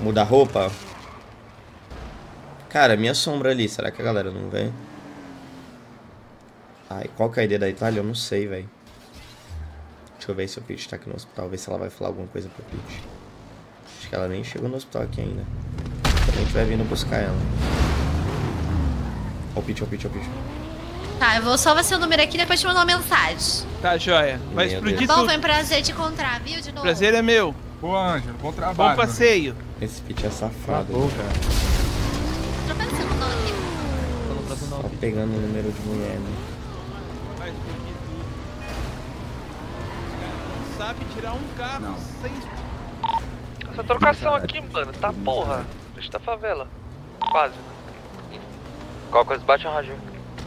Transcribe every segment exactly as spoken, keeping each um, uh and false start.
Muda a roupa. Cara, minha sombra ali, será que a galera não vê? Ai, qual que é a ideia da Itália? Eu não sei, velho. Deixa eu ver se o Peach tá aqui no hospital, ver se ela vai falar alguma coisa pro Peach. Acho que ela nem chegou no hospital aqui ainda. A gente vai vindo buscar ela. Ó o Peach, ó o Peach, ó o Peach. Tá, eu vou só ver seu número aqui e depois te mandar uma mensagem. Tá, joia. Vai Meu explodir Deus. Bom, tudo. foi um prazer te encontrar, viu, de novo? Prazer é meu. Ô, Ângelo, bom trabalho. Bom passeio. Esse Peach é safado. Pô, cara. Trocando seu nome aqui. Só pegando o número de mulher, né? Vai explodir tudo. Não sabe tirar um carro Não. sem... Essa trocação aqui, mano, tá porra. Bicho da favela. Quase. Qual coisa bate um radinho.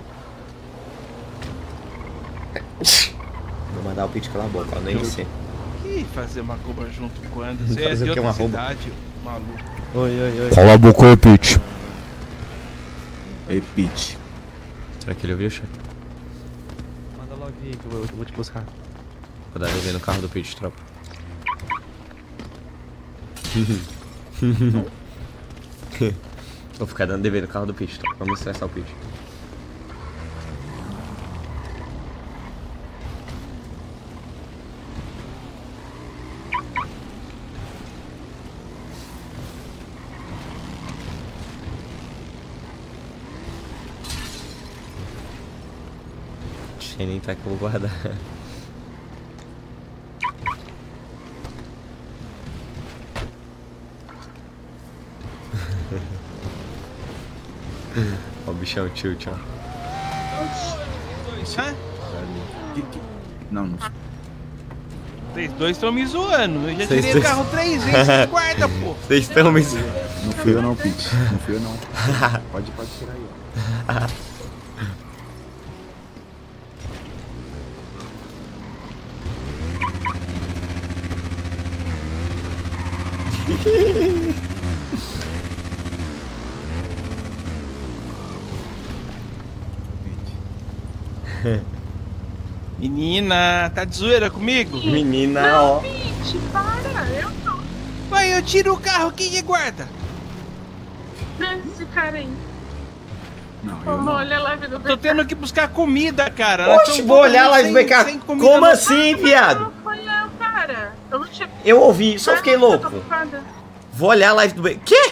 Vou mandar o Peach calar a boca, ó, nem você. Ih, fazer uma cobra junto quando? Você é Fazer de o quê, outra uma rouba? cidade, maluco. Oi, oi, oi. Cala a boca aí, Pete. Ei, Pete. Será que ele ouviu, chefe? Manda logo aí que eu vou, eu vou te buscar. Vou dar ele no carro do Peach, tropa. Vou ficar dando dever no carro do Peach, tropa. Vamos estressar o Peach. Deixa ele entrar que eu vou guardar. Ó o bichão tilt, ó. Hã? Que, que... Não, não. Vocês dois estão me zoando. Eu já Vocês tirei dois- o carro três vezes. Guarda, pô. Vocês estão me... Não fui eu não, Pete. Não fui eu não. Pode, pode tirar aí, ó. Menina, tá de zoeira comigo? Menina, ó. Gente, para, eu não. Vai, eu tiro o carro, quem que guarda? Prende esse cara aí. Não, eu Vamos não. olhar a live do Tô tendo que buscar comida, cara. Nós Oxe, tamo vou olhar lá e sem- ver, cara. sem comida Como no- assim, viado? Não foi eu, cara. Eu não tinha. Eu ouvi, só fiquei Ah, eu tô louco. ocupada. Vou olhar a live do... Be- Quê?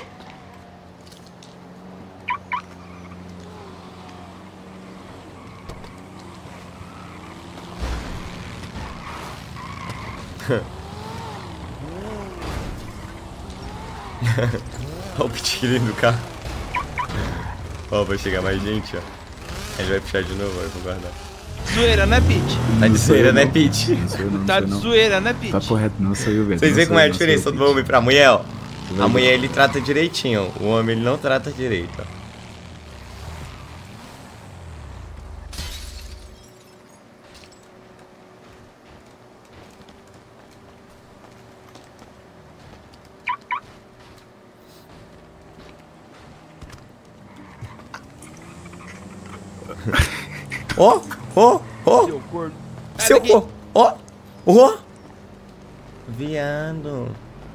Olha o pitilho do carro. Ó, vai chegar mais gente, ó. Ele vai puxar de novo, ó, eu vou guardar. Zoeira, né, Pete? Tá de Não sou zoeira, eu, né, não. Pete? Não sou eu, não, não Tá sou eu, de não. zoeira, né, Pete? Tá correto, não sou eu, velho. Vocês Não veem sou como é a eu, não sou eu, diferença do Pete. homem pra mulher, ó. A Não. mulher ele trata direitinho, o homem ele não trata direito, ó. Ó, ó, ó, Seu corno. Sai seu daqui. corpo, ó, ó. Viado.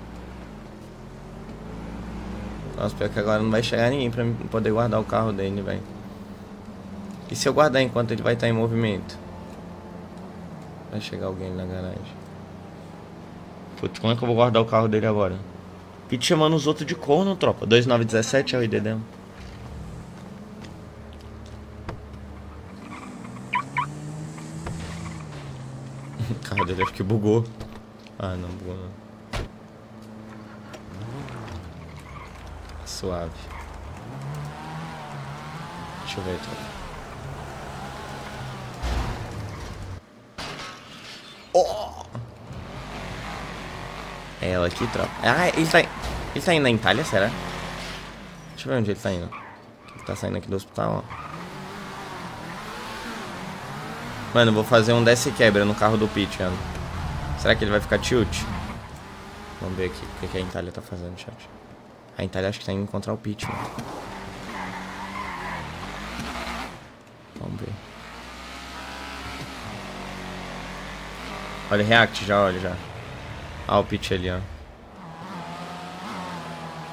Nossa, pior que agora não vai chegar ninguém pra mim poder guardar o carro dele, velho. E se eu guardar enquanto ele vai estar em movimento? Vai chegar alguém na garagem. Putz, como é que eu vou guardar o carro dele agora? Pete chamando os outros de corno, tropa. dois nove um sete é o I D dela. O carro dele acho que bugou. Ah, não bugou não. Suave. Deixa eu ver, tropa. Oh! É ela aqui, tropa. Ah, ele tá, ele tá indo na Itália, será? Deixa eu ver onde ele tá indo. Ele tá saindo aqui do hospital, ó. Mano, eu vou fazer um desce e quebra no carro do Pete, mano. Será que ele vai ficar tilt? Vamos ver aqui o que a Itália tá fazendo, chat. A Itália acho que tá indo encontrar o Pete, mano. Vamos ver. Olha o react já, olha já. Ah, o Pete ali, ó.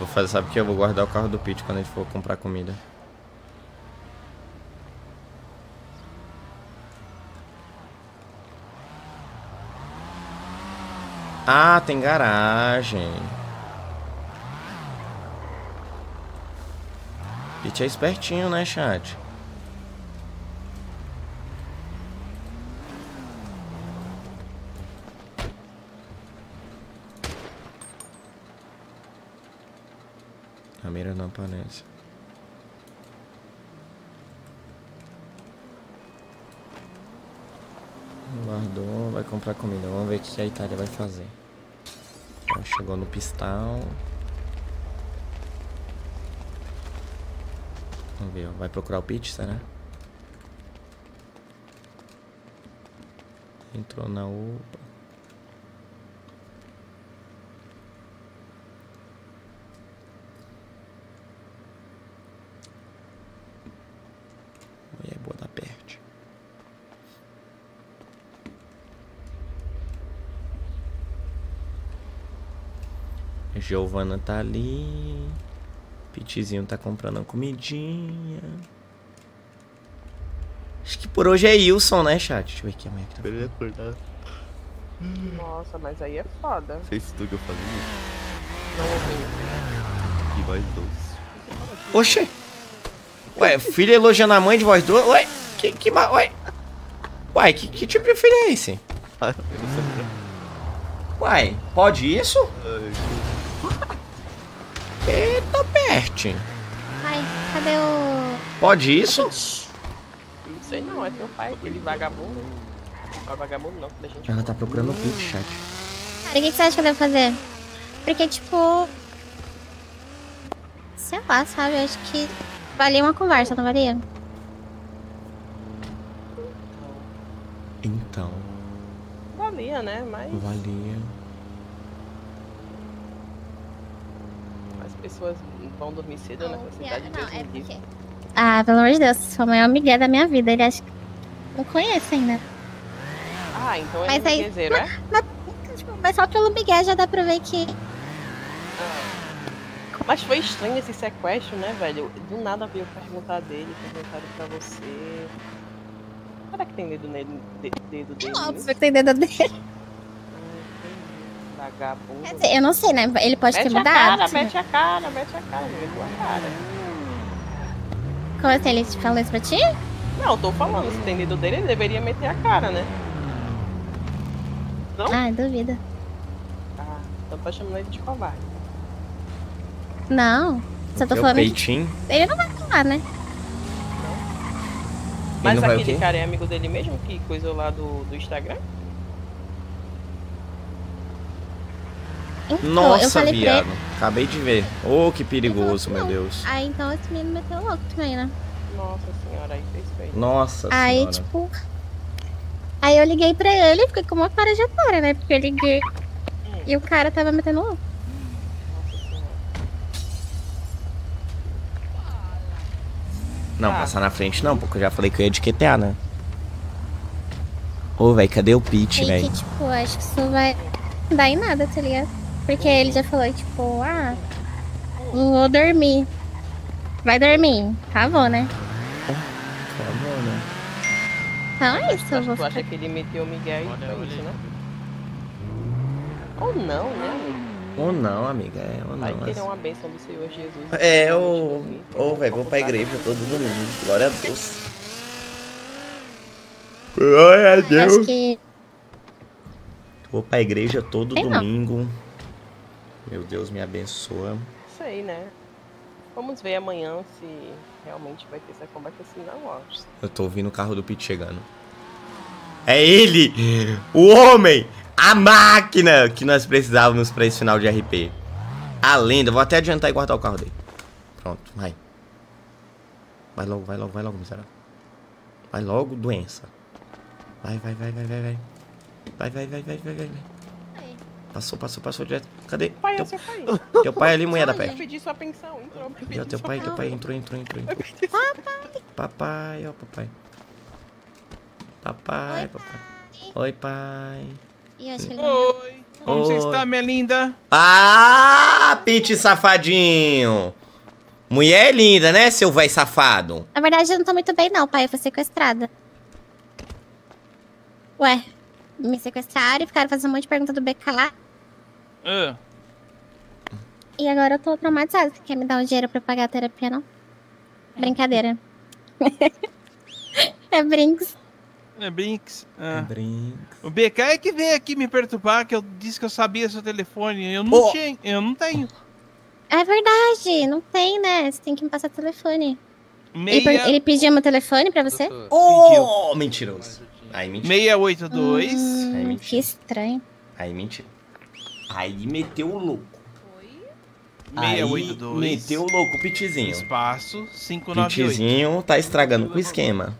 Vou fazer, sabe o que? Eu vou guardar o carro do Pete quando a gente for comprar comida. Ah, tem garagem. Pete é espertinho, né, chat? A mira não aparece. Guardou, vai comprar comida. Vamos ver o que a Itália vai fazer. Ó, chegou no pistão. Vamos ver, ó. Vai procurar o Pete, será? Entrou na U P A. Mulher boa da perte. Giovana tá ali. Pitezinho tá comprando uma comidinha. Acho que por hoje é Wilson, né, chat? Deixa eu ver aqui a mulher que tá Ele é acordado. Nossa, mas aí é foda. Sei se tu que eu falei. Não ouvi. E voz doce. Oxê! Ué, filho elogiando a mãe de voz doce? Ué, que, que ma... Ué, Uai, que, que tipo de filho é esse? Uai, pode isso? Eita, perte. Ai, cadê o... Pode isso? Não sei não, é teu pai, aquele vagabundo. Não é vagabundo não, que a gente... Ela tá procurando o Pete, chat. Cara, o que que você acha que eu devo fazer? Porque, tipo... Sei lá, sabe? Eu acho que valia uma conversa, não valia? Então, Valia, né? Mas valia. as pessoas vão dormir cedo nessa cidade Não, mesmo. é disso. porque... Ah, pelo amor de Deus, sua mãe é uma migué da minha vida. Ele acha que não conhece ainda. Ah, então é Mas um aí- miguezeiro, é? Mas, tipo, mas só pelo migué já dá pra ver que... Mas foi estranho esse sequestro, né, velho? Do nada veio perguntar dele, perguntaram pra você. Será que tem dedo nele? De, dedo dele? Óbvio que tem dedo dele. Vagabundo. Quer dizer, eu não sei, né? Ele pode Mete ter a mudado. cara, mete a cara, mete a cara, mete a cara. Como assim, ele te falou isso pra ti? Não, eu tô falando, se tem dedo dele, ele deveria meter a cara, né? Não? Ah, duvido. Ah, então tá chamando ele de covarde. Não. Só tô É o falando que peitinho. ele não vai falar, né? Mas não vai o aquele quê? cara é amigo dele mesmo que coisou lá do, do Instagram? Então, eu Nossa, falei viado. pra ele... Acabei de ver. Oh, que perigoso, Ele meu falou que não. Deus. Aí então esse menino meteu louco também, né? Nossa senhora, aí fez feio. Nossa Aí, senhora. tipo... Aí eu liguei pra ele e fiquei com uma trajetória, né? Porque eu liguei e o cara tava metendo louco. Não, Ah. passar na frente não, porque eu já falei que eu ia de Q T A, né? Ô, velho, cadê o Pete, E velho? que, tipo, acho que isso vai dar em nada, tá ligado? Porque ele já falou, tipo, ah, vou dormir. Vai dormir. Tá bom, né? Por favor, né? Então é isso, eu Acho vou que tu ficar... acha que ele meteu o Miguel e foi isso, né? Ou não, né, amigo? Ou não, amiga, é, ou Vai não. querer assim. uma bênção do Senhor Jesus. É, ô, ô, velho, vou pra igreja todo domingo. Glória a Deus. Glória a Acho que... Vou pra igreja todo Sei não. domingo. Meu Deus, me abençoa. Isso aí, né? Vamos ver amanhã se realmente vai ter essa conversa, assim, não, ó. Eu tô ouvindo o carro do Pete chegando. É ele! O homem! A máquina que nós precisávamos pra esse final de R P. A lenda. Vou até adiantar e guardar o carro dele. Pronto, vai. Vai logo, vai logo, vai logo, miserável. Vai logo, doença. Vai, vai, vai, vai, vai, vai. Vai, vai, vai, vai, vai, vai. Passou, passou, passou direto. Cadê? Pai, é Teu, seu pai. teu pai ali, mulher da Eu peste. pedi sua pensão, entrou. eu pedi Já teu sua pai, teu pensão. pai entrou, entrou, entrou, entrou. Papai, ó, papai. Papai, papai. Oi, pai. E eu acho que ele... Oi. Como você Oi. está, minha linda? Ah, Pete safadinho. Mulher linda, né, seu véi safado? Na verdade, eu não tô muito bem, não, pai. Eu fui sequestrada. Ué, me sequestraram e ficaram fazendo um monte de pergunta do B K. Ah, E agora eu tô traumatizada. Você quer me dar um dinheiro pra eu pagar a terapia, não? Brincadeira. É brincos. é Brinks. Ah. Brinco. O B K é que veio aqui me perturbar, que eu disse que eu sabia seu telefone. Eu não Oh. tinha, eu não tenho. É verdade, não tem, né? Você tem que me passar o telefone. Ele, per- Meia, ele pediu meu telefone pra você? Oh, mentiroso. Aí mentira. meia oito dois. Hum, Aí, que mentira. estranho. Aí mentira. Aí meteu o louco. meia oito Aí dois. meteu o louco, o Pitizinho. Espaço cinco nove oito. Pitizinho tá estragando com o esquema.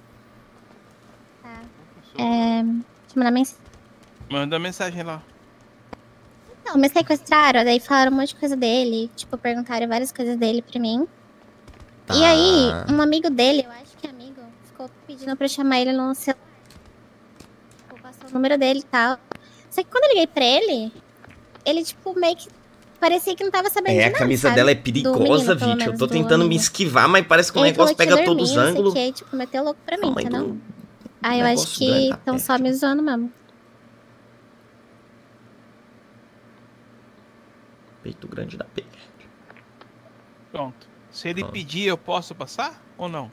É. Deixa eu mandar mensagem. Manda mensagem lá. Não, me sequestraram, daí falaram um monte de coisa dele. Tipo, perguntaram várias coisas dele pra mim. Tá. E aí, um amigo dele, eu acho que é amigo, ficou pedindo pra eu chamar ele no celular. Tipo, passou o número dele e tal. Só que quando eu liguei pra ele, ele, tipo, meio que parecia que não tava sabendo de É, a nada, camisa sabe? dela é Do perigosa, menino, pelo Vicky. Eu menos, tô do tentando me amigo. esquivar, mas parece que o Ele negócio falou que pega ia dormir, todos os não sei o ângulos. que, aí, tipo, meteu louco pra mim, Tamanho entendeu? do Ah, eu acho negócio grande que da estão peste. só me zoando mesmo. Peito grande da P. Pronto. Se ele Ah. pedir, eu posso passar ou não?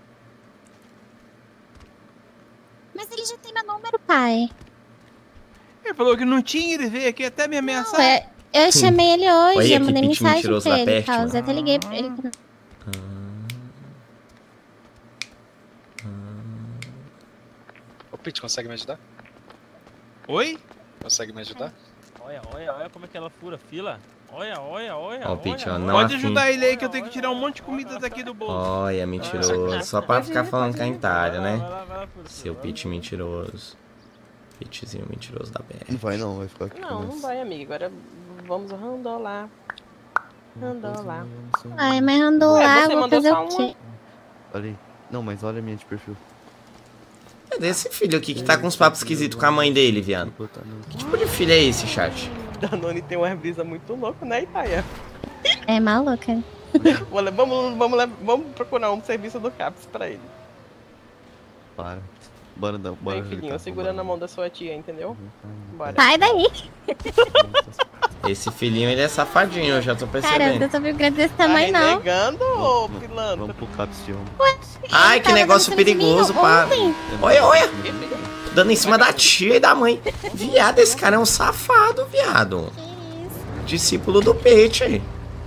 Mas ele já tem meu número, pai. Ele falou que não tinha, ele veio aqui até me ameaçar. Não, é, eu chamei ele hoje, Olha eu que mandei pitch mensagem mentiroso pra da ele e peste, tal. mano. Eu até liguei pra ele. Ô, Pete, consegue me ajudar? Oi? Consegue me ajudar? Olha, olha, olha como é que ela fura fila. Olha, olha, olha. Ó, o Pete, ó, olha, não Pode afim. ajudar ele aí que eu tenho que tirar um monte de comida daqui do bolso. Olha, mentiroso. Só pra ficar falando que é entalha, Vai lá, né? vai lá, vai lá, fura Seu fila. Pete mentiroso. Petezinho mentiroso da P. Não vai não, vai ficar aqui. Não, não vai, amigo. Agora vamos randolar. Randolar. Ai, mas andou Ué, lá, você vou mandou fazer só o quê? Olha aí. Não, mas olha a minha de perfil. Cadê esse filho aqui que tá com uns papos esquisitos com a mãe dele, viado? Que tipo de filho é esse, chat? Danone tem uma brisa muito louca, né, Itaia? É maluca. Vamos, vamos, vamos, vamos procurar um serviço do CAPS pra ele. Para. Bora, não, bora. Vem, filhinho, segura na mão da sua tia, entendeu? Bora. Sai daí. Esse filhinho, ele é safadinho, eu já tô Caramba, percebendo. eu tô grande desse Tá tamanho, não. renegando, ô pilantra? Vamos pro Caps de homem. Ai, que Tava negócio dando em cima de mim perigoso, para. ontem. Olha, olha. Dando em cima da tia e da mãe. Viado, esse cara é um safado, viado. Que isso? Discípulo do Pete.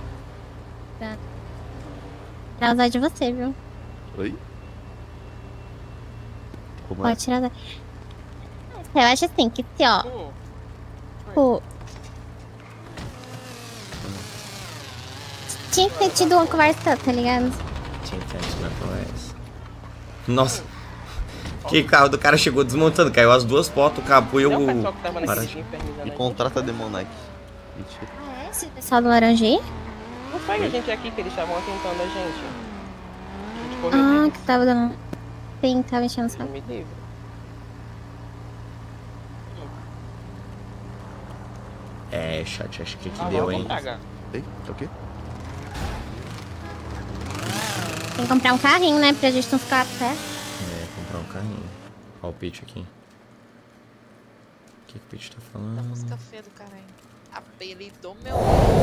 Pra usar de você, viu? Oi? Como é? Pode tirar da... Eu acho assim, que se, ó... Hum, Tipo... Tinha que ter tido uma conversa, tá ligado? Tinha que ter na conversa. Nossa. Que carro do cara chegou desmontando, caiu as duas portas, o capô e é o o... pessoal que tava Para. naquele infernizado E aí. contrata Demonite. Mentira. Ah, é? Esse pessoal do Laranjinha? Não foi a gente aqui que eles estavam atentando a gente. A gente correu Ah, deles. que tava dando... Sim, tava enchendo o saco. Me livre. É, chat, acho que aqui Ah, deu, vamos hein? cagar. Ei, tá o quê? Tem que comprar um carrinho, né? Pra gente não ficar a pé. É, comprar um carrinho. Olha o Pete aqui. O que, que o Pete tá falando? Música feia do caralho. Apelidou meu.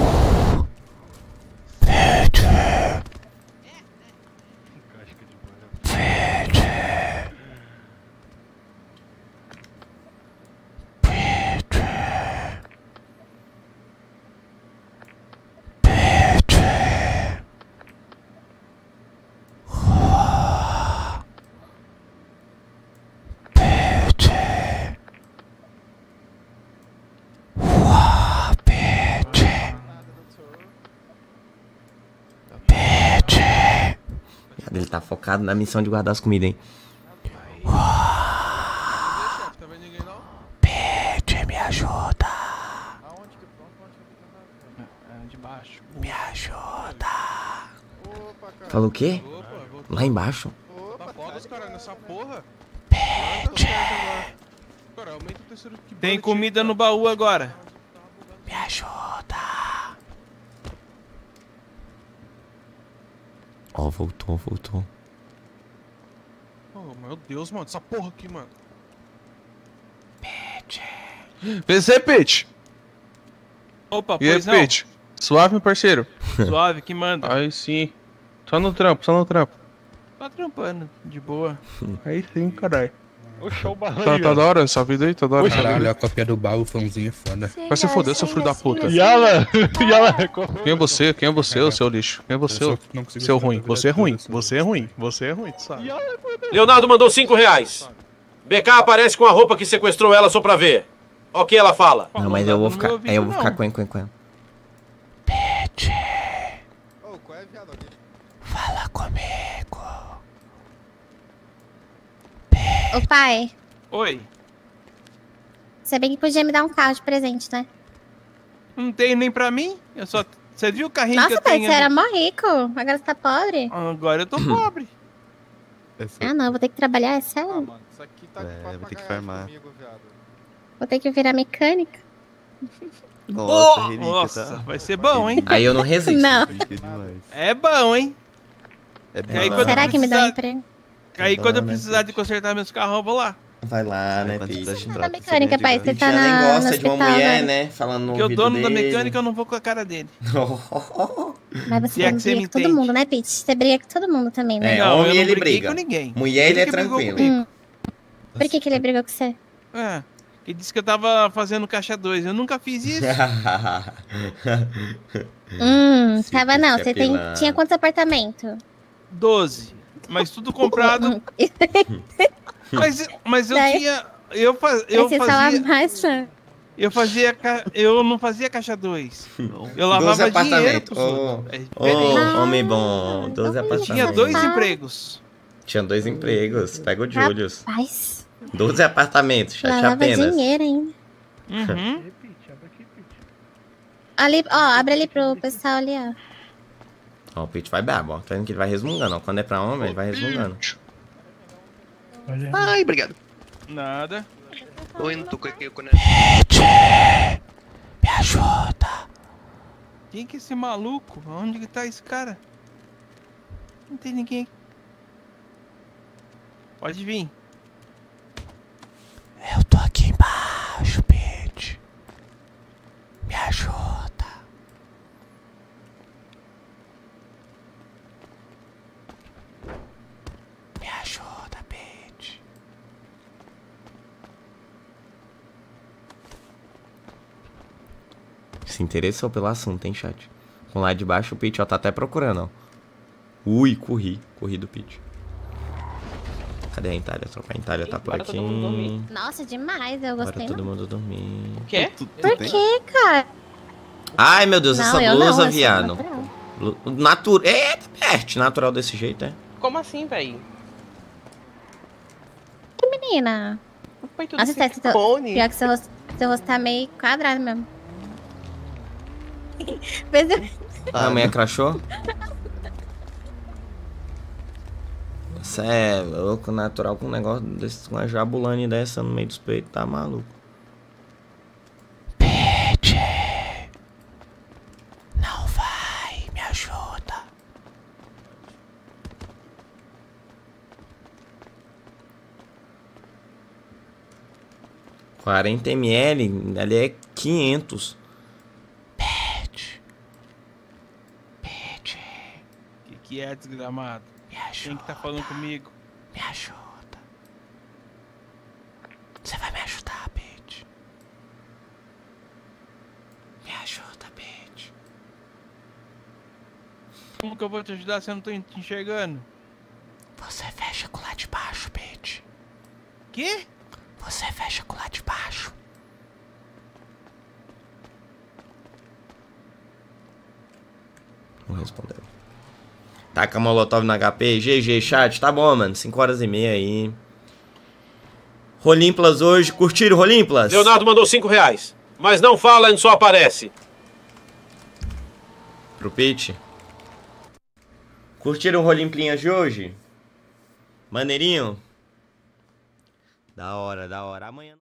Ele tá focado na missão de guardar as comidas, hein? Tá vendo ninguém não? Pete, me ajuda. Aonde que é de baixo. Me ajuda. Opa, cara. Falou o quê? Opa, voltou. Lá embaixo. Tá foda os caras nessa porra. Pete. Cara, aumenta o terceiro que tem comida no baú agora. Me ajuda. Ó, oh, voltou, voltou. Oh, meu Deus, mano. Essa porra aqui, mano. Pete. P C, Pete. Opa, E aí, pois não. Pete? Suave, meu parceiro? Suave, que manda. Aí sim. Só no trampo, só no trampo. Tá trampando, de boa. Aí sim, caralho. O show barulho. Tá, tá da hora essa vida aí? Tá da hora? Caralho, a cópia do baú, fãozinho é foda. Vai se foder, seu filho da puta. Yala! Yala! Quem é você? Quem é você, ô seu lixo? Quem é você, ô seu ruim? Você é ruim, você é ruim, você é ruim, tu sabe? Leonardo mandou cinco reais. B K aparece com a roupa que sequestrou ela só pra ver. Ó o que ela fala. Não, mas eu vou ficar. Aí eu vou ficar com com com. Pete. Fala comigo. Ô pai, Oi. você bem que podia me dar um carro de presente, né? Não tem nem pra mim? Eu só... Você viu o carrinho que Nossa, eu pai, tenho? você era mó rico. Agora você tá pobre. Agora eu tô pobre. Ah, não, eu vou ter que trabalhar, é sério. Isso aqui tá É, vou ter que farmar. Vou ter que virar mecânica. Nossa, relíquia, Nossa, tá? vai ser bom, hein? Aí eu não resisto. Não. Relíquia demais. É bom, hein? É bom. Aí quando Será eu que me dá um precisar- emprego? Aí Tá quando eu bom, né, precisar de consertar meus carros, eu vou lá. Vai lá, né, Quando Pete? você Tá troca, na mecânica, você pai, ganha você de tá Já na, nem no gosta de uma hospital mulher, agora. né? Falando no Porque o ouvido dono da dele. mecânica eu não vou com a cara dele. Mas você Se é que você briga me com todo entende. mundo, né, Pete? Você briga com todo mundo também, né? É, Não, eu homem não ele briguei briga. com ninguém. Mulher ele é que brigou tranquilo. comigo. Hum. Por que, que ele brigou com você? É, ele disse que eu tava fazendo caixa dois. Eu nunca fiz isso. Hum, Sim, tava não. que é Você tem, pilantra. tinha quantos apartamentos? doze. Mas tudo comprado. Mas, mas eu Daí- tinha. Eu, faz, eu Aí você fala fazia. mais, mano. Eu fazia. ca- Eu não fazia caixa dois. Eu doze lavava dinheiro apartamentos. pros Ô, outros. É ô, diferente. homem bom. doze então apartamentos. Tinha dois Ah. empregos. Tinha dois empregos. Pega o Julius. Rapaz, doze apartamentos, chat lavava apenas. dinheiro ainda. Uhum. Ali, ó, abre ali pro pessoal ali, ó. Ó, o Pete vai brabo, ó. Tá vendo que ele vai resmungando, ó. Quando é pra homem, ele vai resmungando. Ai, obrigado. Nada. Tô indo, tô com aqui com Me ajuda. Quem que é esse maluco? Onde que tá esse cara? Não tem ninguém aqui. Pode vir. Eu tô aqui embaixo, Pete. Me ajuda. Me ajuda, Pete. Se interessou pelo assunto, hein, chat? Com lá de baixo o Pete, ó, tá até procurando, ó. Ui, corri. Corri do Pete. Cadê a Itália? Trocar a Itália tá por Bora aqui. todo mundo dormir. Nossa, demais, eu Bora gostei. todo não. mundo dormir. Quê? Por que, cara? Ai, meu Deus, Não, essa eu não, blusa, eu sou viado. natural. Natural. Eita, peste, natural desse jeito, é? Como assim, velho? Que menina? Foi tudo Nossa, Tess, seu- silicone. pior que seu rosto, seu rosto tá meio quadrado mesmo. Mas eu- A mulher crachou? Você é louco, natural, com um negócio desse, com uma jabulane dessa no meio dos peitos, tá maluco. Pete! Não vai, me ajuda. quarenta mililitros, ali é quinhentos. Pete. Pete. Que que é, desgramado? Me ajuda. Quem que tá falando comigo? Me ajuda. Você vai me ajudar, Pete? Me ajuda, Pete. Como que eu vou te ajudar se eu não tô te enxergando? Você fecha com lá de baixo, Pete. Quê? Você fecha com lá de baixo. Não respondeu. Taca molotov no H P. G G, chat. Tá bom, mano. cinco horas e meia aí. Rolimplas hoje. Curtiram, Rolimplas? Leonardo mandou cinco reais. Mas não fala, ele só aparece. Pro Pete. Curtiram o Rolimplinhas de hoje? Maneirinho? Da hora, da hora. Amanhã...